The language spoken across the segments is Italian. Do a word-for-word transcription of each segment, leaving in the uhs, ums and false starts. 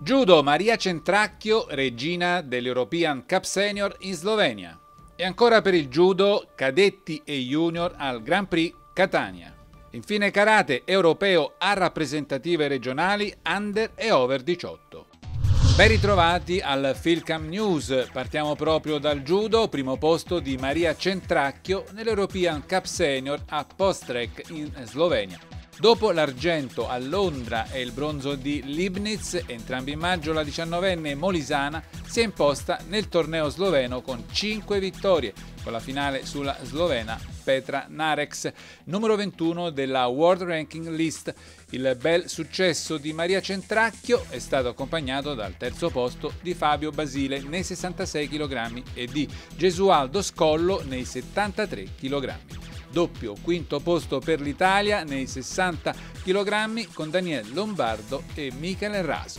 Judo, Maria Centracchio, regina dell'European Cup Senior in Slovenia. E ancora per il judo, cadetti e junior al Grand Prix Catania. Infine karate europeo a rappresentative regionali under e over diciotto. Ben ritrovati al Philcam News, partiamo proprio dal judo, primo posto di Maria Centracchio nell'European Cup Senior a post-track in Slovenia. Dopo l'argento a Londra e il bronzo di Libniz, entrambi in maggio, la diciannovenne molisana si è imposta nel torneo sloveno con cinque vittorie, con la finale sulla slovena Petra Narex, numero ventuno della World Ranking List. Il bel successo di Maria Centracchio è stato accompagnato dal terzo posto di Fabio Basile nei sessantasei chilogrammi e di Gesualdo Scollo nei settantatré chilogrammi. Doppio quinto posto per l'Italia nei sessanta chilogrammi con Daniel Lombardo e Michele Raso.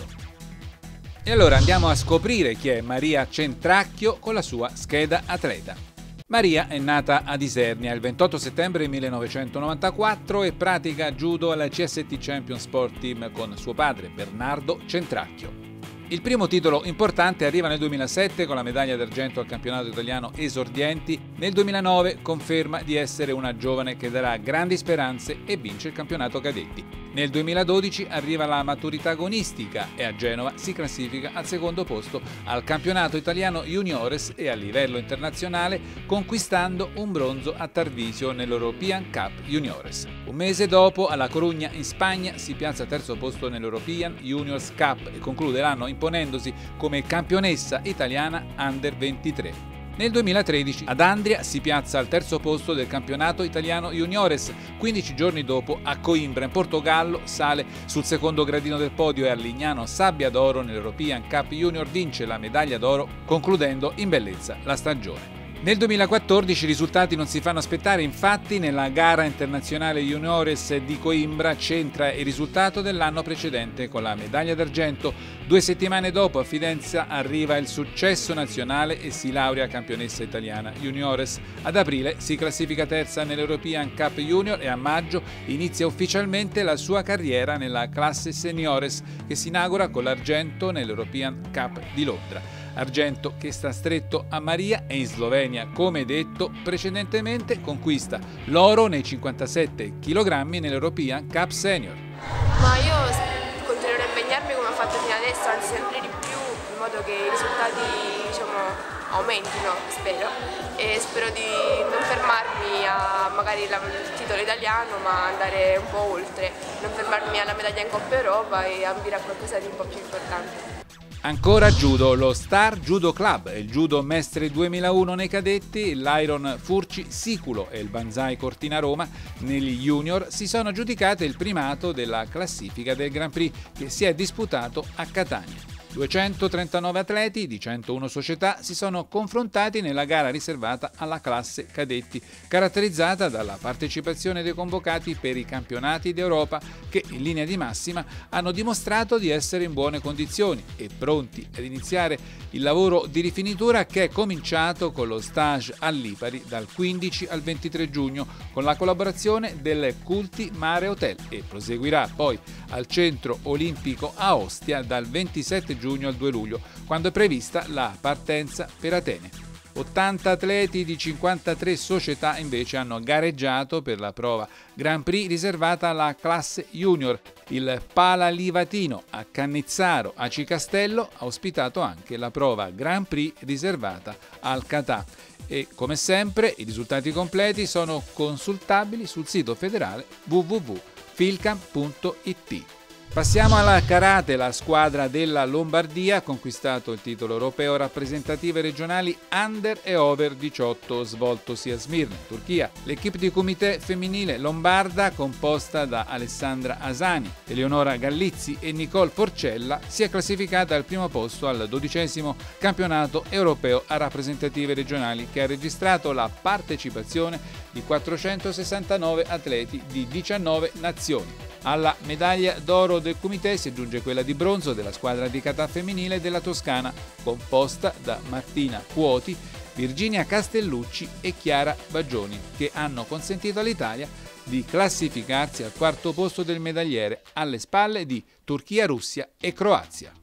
E allora andiamo a scoprire chi è Maria Centracchio con la sua scheda atleta. Maria è nata ad Isernia il ventotto settembre millenovecentonovantaquattro e pratica judo alla C S T Champion Sport Team con suo padre Bernardo Centracchio. Il primo titolo importante arriva nel duemilasette con la medaglia d'argento al campionato italiano esordienti. Nel duemilanove conferma di essere una giovane che darà grandi speranze e vince il campionato cadetti. Nel duemiladodici arriva la maturità agonistica e a Genova si classifica al secondo posto al campionato italiano juniores e a livello internazionale conquistando un bronzo a Tarvisio nell'European Cup Juniores. Un mese dopo alla Corugna in Spagna si piazza al terzo posto nell'European Juniors Cup e conclude l'anno imponendosi come campionessa italiana under ventitré. Nel duemilatredici ad Andria si piazza al terzo posto del campionato italiano juniores. quindici giorni dopo a Coimbra in Portogallo sale sul secondo gradino del podio e a Lignano Sabbia d'Oro nell'European Cup Junior vince la medaglia d'oro concludendo in bellezza la stagione. Nel duemilaquattordici i risultati non si fanno aspettare, infatti nella gara internazionale juniores di Coimbra centra il risultato dell'anno precedente con la medaglia d'argento. Due settimane dopo a Fidenza arriva il successo nazionale e si laurea campionessa italiana juniores. Ad aprile si classifica terza nell'European Cup Junior e a maggio inizia ufficialmente la sua carriera nella classe seniores che si inaugura con l'argento nell'European Cup di Londra. Argento che sta stretto a Maria e in Slovenia, come detto precedentemente, conquista l'oro nei cinquantasette chilogrammi nell'European Cup Senior. Ma io continuerò a impegnarmi come ho fatto fino adesso, anzi sempre di più, in modo che i risultati diciamo, aumentino, spero. E spero di non fermarmi a magari il titolo italiano, ma andare un po' oltre, non fermarmi alla medaglia in Coppa Europa e ambire a qualcosa di un po' più importante. Ancora judo, lo Star Judo Club, il Judo Mestre duemilauno nei cadetti, l'Iron Furci Siculo e il Banzai Cortina Roma negli junior si sono aggiudicate il primato della classifica del Grand Prix che si è disputato a Catania. duecentotrentanove atleti di centouno società si sono confrontati nella gara riservata alla classe cadetti, caratterizzata dalla partecipazione dei convocati per i campionati d'Europa che in linea di massima hanno dimostrato di essere in buone condizioni e pronti ad iniziare il lavoro di rifinitura che è cominciato con lo stage a Lipari dal quindici al ventitré giugno con la collaborazione del Culti Mare Hotel e proseguirà poi al Centro Olimpico a Ostia dal ventisette giugno al due luglio, quando è prevista la partenza per Atene. ottanta atleti di cinquantatré società invece hanno gareggiato per la prova Grand Prix riservata alla classe junior. Il Palalivatino a Cannizzaro Aci Castello ha ospitato anche la prova Grand Prix riservata al Catà. E come sempre i risultati completi sono consultabili sul sito federale w w w punto philcam punto i t. Passiamo alla karate, la squadra della Lombardia ha conquistato il titolo europeo rappresentative regionali under e over diciotto svoltosi a Smirne, in Turchia. L'equipe di comité femminile lombarda, composta da Alessandra Asani, Eleonora Gallizzi e Nicole Porcella, si è classificata al primo posto al dodicesimo campionato europeo a rappresentative regionali che ha registrato la partecipazione di quattrocentosessantanove atleti di diciannove nazioni. Alla medaglia d'oro del comité si aggiunge quella di bronzo della squadra di kata femminile della Toscana, composta da Martina Cuoti, Virginia Castellucci e Chiara Baggioni, che hanno consentito all'Italia di classificarsi al quarto posto del medagliere alle spalle di Turchia, Russia e Croazia.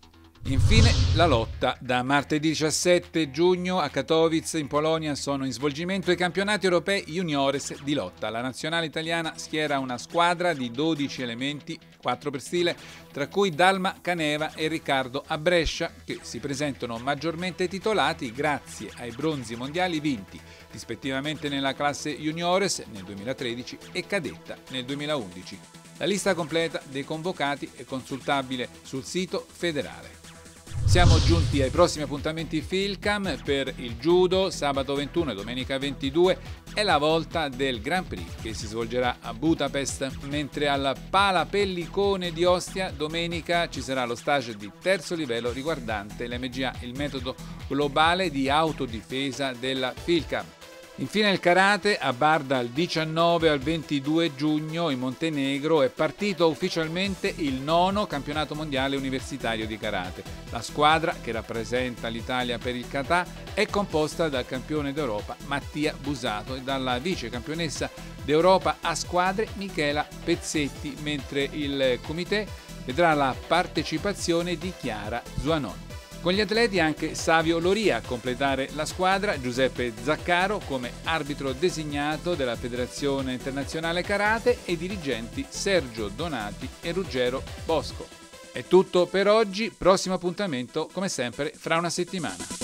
Infine la lotta. Da martedì diciassette giugno a Katowice in Polonia sono in svolgimento i campionati europei juniores di lotta. La nazionale italiana schiera una squadra di dodici elementi, quattro per stile, tra cui Dalma Caneva e Riccardo a Brescia, che si presentano maggiormente titolati grazie ai bronzi mondiali vinti rispettivamente nella classe juniores nel duemilatredici e cadetta nel duemilaundici. La lista completa dei convocati è consultabile sul sito federale. Siamo giunti ai prossimi appuntamenti Philcam. Per il judo sabato ventuno e domenica ventidue è la volta del Grand Prix che si svolgerà a Budapest, mentre al Pala Pellicone di Ostia domenica ci sarà lo stage di terzo livello riguardante l'M G A, il metodo globale di autodifesa della Philcam. Infine il karate. A Bar dal diciannove al ventidue giugno in Montenegro è partito ufficialmente il nono campionato mondiale universitario di karate. La squadra che rappresenta l'Italia per il kata è composta dal campione d'Europa Mattia Busato e dalla vice campionessa d'Europa a squadre Michela Pezzetti, mentre il comité vedrà la partecipazione di Chiara Zuanon. Con gli atleti anche Savio Loria a completare la squadra, Giuseppe Zaccaro come arbitro designato della Federazione Internazionale Karate e i dirigenti Sergio Donati e Ruggero Bosco. È tutto per oggi, prossimo appuntamento come sempre fra una settimana.